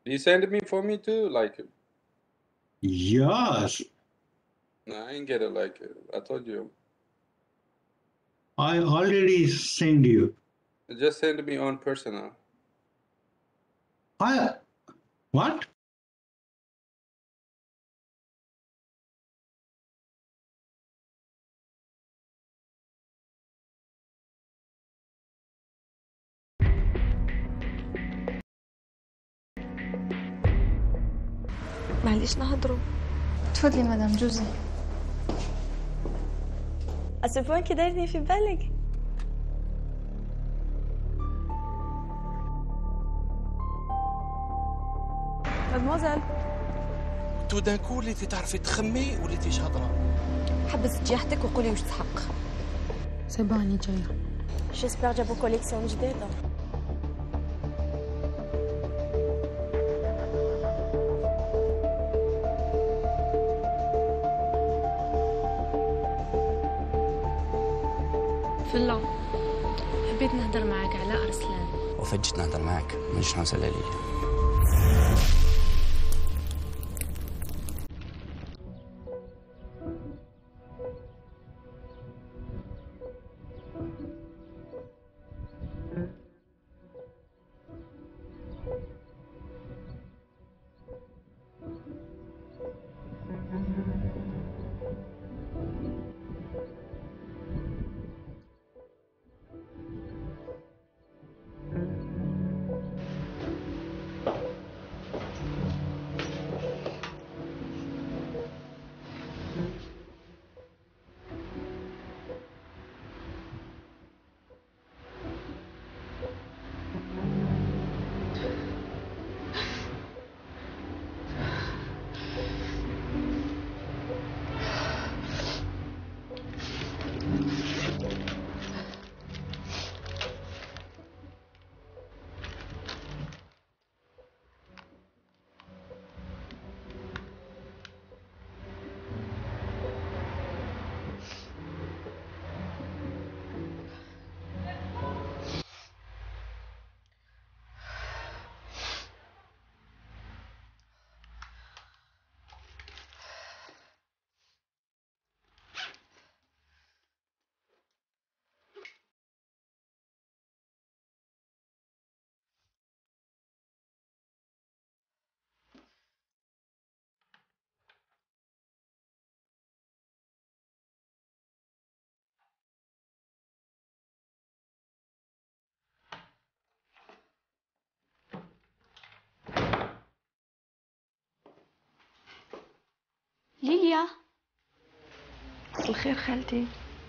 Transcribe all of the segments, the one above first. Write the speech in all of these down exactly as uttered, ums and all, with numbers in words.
You send me for me too, like. Yes. No, I ain't get it. Like I told you. I already sent you. Just send me on personal. I what? معليش نهضروا. تفضلي مدام جوزي. اسبوع كي دايرني في بالك. مدموزيل تو دان كو وليتي تعرفي تخمي وليتي شاطره. حبس جيحتك وقولي واش تحق. سي بون اني جايه. جيسبر جابوا كوليكسيون جديده. فلا حبيت نهضر معاك على أرسلان. وفاش جيت نهضر معاك مانيش نعس على ليلى. ليليا. مساء الخير خالتي.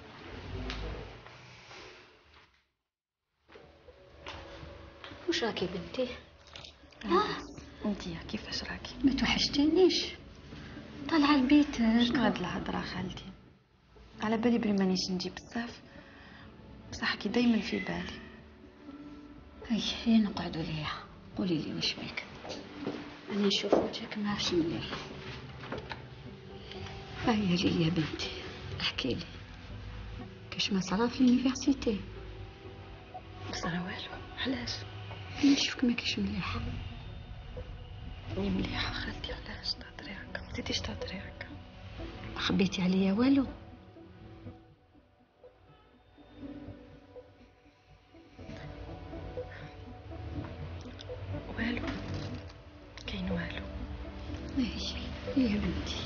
وش راكي بنتي؟ ها انتي كيفاش راكي؟ ما توحشتينيش. طالعه البيت. شنو هاد الهضره خالتي؟ على بالي بلي مانيش نجي بزاف، بصح كي دايما في بالي. هيا هيا نقعدوا ليها. قولي لي واش بيك. انا نشوف وجهك ماهوش مليح. هيا ليليا بنتي احكي لي كاش ما صرا في اليونيفرسيتي. ما صرا والو. علاش؟ نشوفك ماكيش مليحه. راني مليحه خالتي. علاش تهضري هكا؟ ما تزيديش تهضري هكا. خبيتي عليا والو؟ والو كاين والو. هيا هيا بنتي.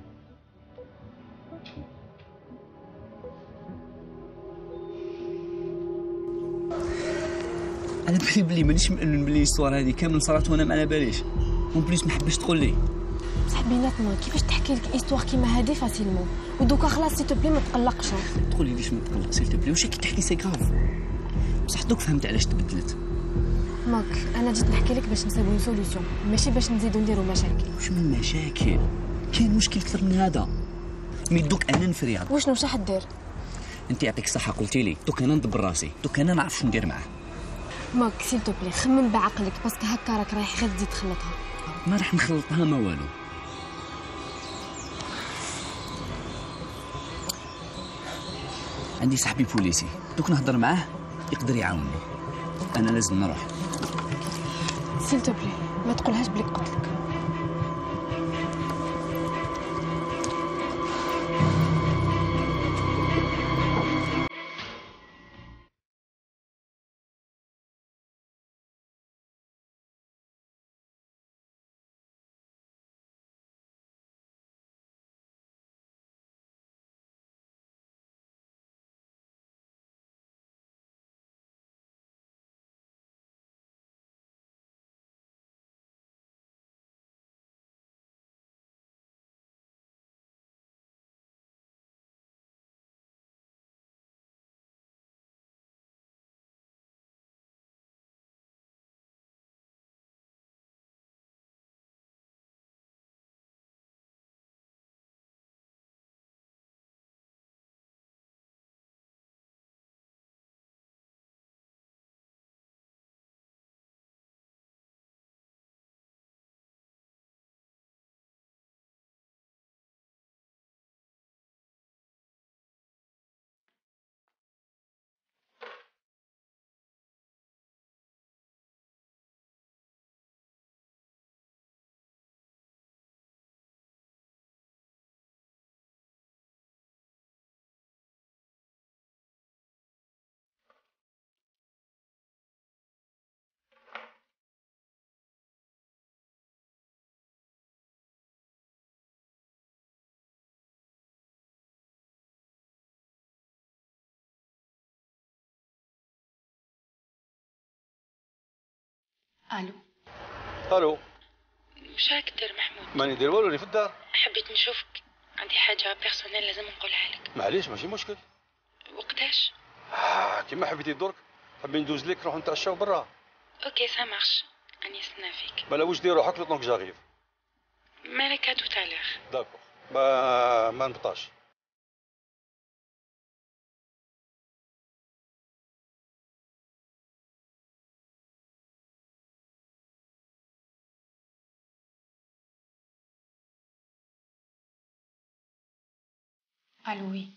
انا بالي بلي مانيش مأمن بلي الصوره هذه كامل صارت وانا ما على باليش. اون بليس ما حبيتش تقول لي. بصح بيناتنا كيفاش تحكي لك ايستوار كيما هذه فاسيلمون ودوكا خلاص سي تو بلي ما تقلقش. تقولي ليش ما تقلق سيل تو بلي واش كي تحكي سي كراف. بصح دوك فهمت علاش تبدلت. ماك انا جيت نحكي لك باش نسيبو سوليوشن ماشي باش نزيدو نديرو مشاكل. واش من مشاكل؟ كاين مشكل اكثر من هذا. مي دوك انا نفرياض. وشنو واش راح دير؟ انت يعطيك الصحه قلتي لي دوك انا ندبر راسي. دوك انا نعرف شنو ندير معاه. ماك سيل تو بلي خمم بعقلك باسكو هكا راك رايح غير تزيد تخلطها. ما راح نخلطها ما والو. عندي صاحبي بوليسي دوك نهضر معاه يقدر يعاونني. انا لازم نروح. سيل تو بلي ما تقولهاش بلي قلت لك. الو. الو. مش راك دير محمود؟ ماني داير والو، راني في الدار. حبيت نشوفك، عندي حاجه بيرسونيل لازم نقولها لك. معليش ماشي مشكل. وقتاش؟ آه كيما حبيتي درك. حابين ندوز لك نروحو نتعشاو برا. اوكي سا مارش، راني نستنى فيك. بلا واش دير روحك لطونك جاريف. مالك تو تالير. داكور. ما ما نبطاش. الو وي.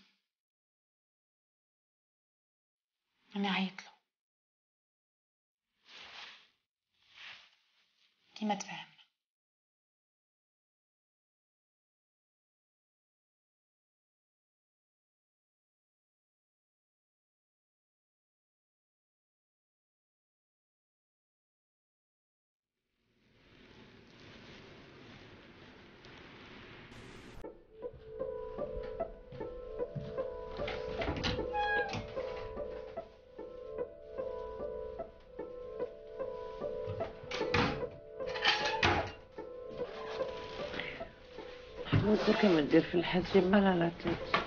انا عيطلو كيما تفهم. محمود كيما دير في الحاجة مالا لا تات.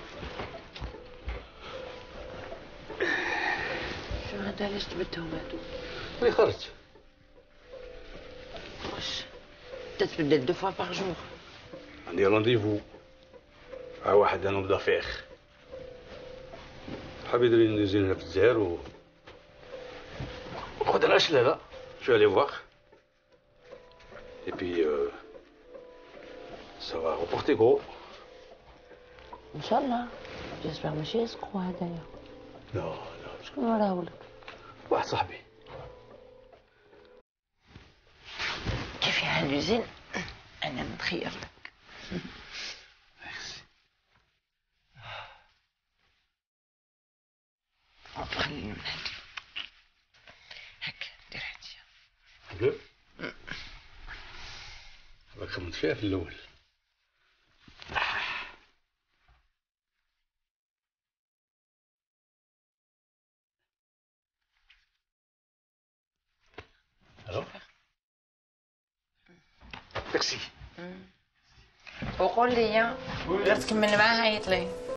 شو هذا علاش تبدهم هادو؟ اللي خرج. واش تتبدل دو فوا باغ جور؟ عندي رونديفو مع واحد انا مدافيخ. حاب يدير ندوزي هنا في الجزائر و خد انا لا شو allez voir et puis euh, ça va reporter gros. ان شاء الله. جيسبر ماشي يسقو هدايا. لا لا شكون وراهولك؟ واحد صاحبي. كيف يا لوزين انا نتخير لك. خليني من هادي هكا دير هادي. بلو راك خممت فيها في الاول. الو ميرسي. وقول لي غير تكمل معاه عيط لي.